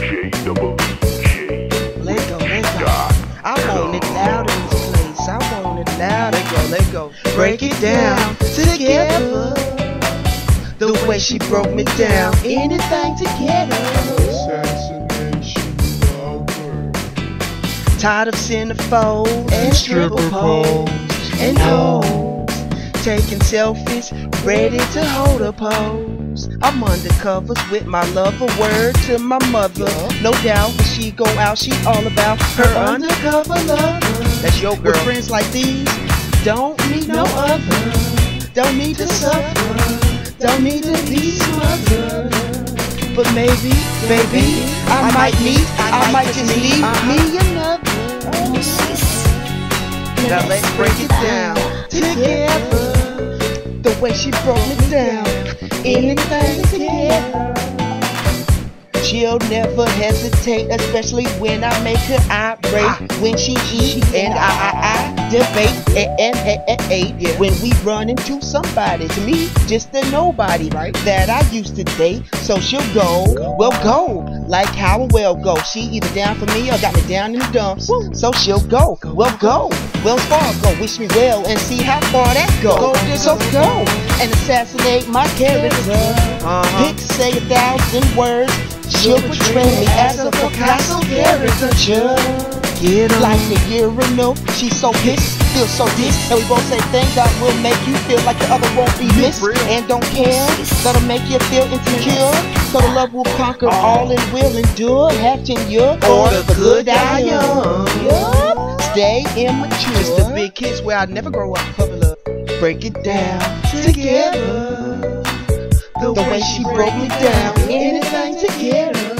Let go. I want it loud in this place. I want it loud. Let go. Break it down together. The way she broke me down. Anything together. Tired of centerfolds and stripper poles and hoes taking selfies, ready to hold a pose. I'm undercovers with my lover, word to my mother. No doubt when she go out, she all about her undercover lover. That's your girl. With friends like these, don't need no other. Don't need to suffer, don't need to be smothered. But maybe, baby, I might just need me another. Now let's break it down together. The way she broke me down, anything together. She'll never hesitate, especially when I make her irate. When she eat and I debate and when we run into somebody, to me, just a nobody that I used to date. So she'll go, well go, like how a well go. She either down for me or got me down in the dumps. So she'll go, well go, Wells Fargo, wish me well and see how far that goes. So go and assassinate my character. Pick, say 1,000 words. She'll portray me as a Picasso caricature. Like the urinal, she's so pissed, feels so dissed. And we both say things that will make you feel like the other won't be missed. And don't care, that'll make you feel insecure. So the love will conquer all and will endure. Hatching you or the good I am. Stay immature. Just the big kids where I never grow up. Break it down together. The way she broke me down, anything together.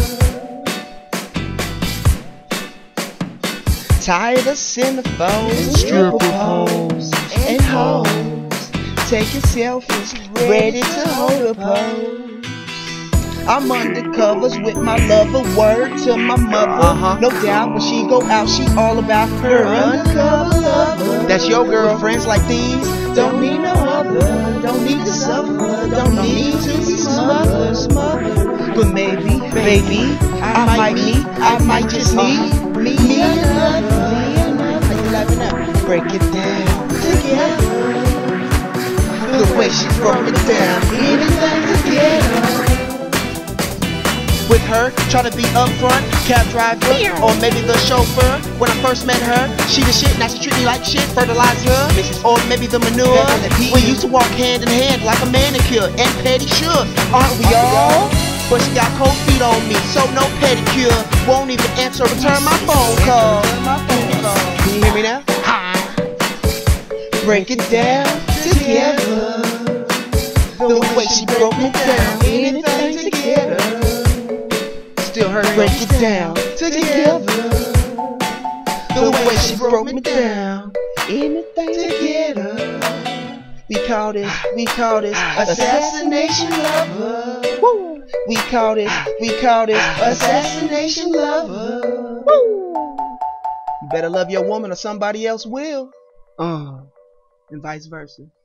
Tired of centerfolds, stripper poles, and hoes taking selfies, ready to hold a pose. I'm undercovers with my lover, word to my mother. No doubt when she go out, she all about her undercover lover. That's your girl. With friends like these, don't need no other. Don't need to suffer, don't need to be smothered. But maybe, baby, I might just need me another. Break it down together. The way she broke it down, anything together. With her, try to be upfront, cab driver, or maybe the chauffeur. When I first met her, she the shit, now she treat me like shit, fertilizer, or maybe the manure. We used to walk hand in hand like a manicure and pedicure, aren't we all? But she got cold feet on me, so no pedicure. Won't even answer, return my phone call. Can you hear me now? Break it down together. The way she broke me down, anything together. Still hurt. Break it down together. The way she broke me down, anything together. We call this assassination lover. Woo. We call this assassination lover. Woo. You better love your woman or somebody else will. And vice versa.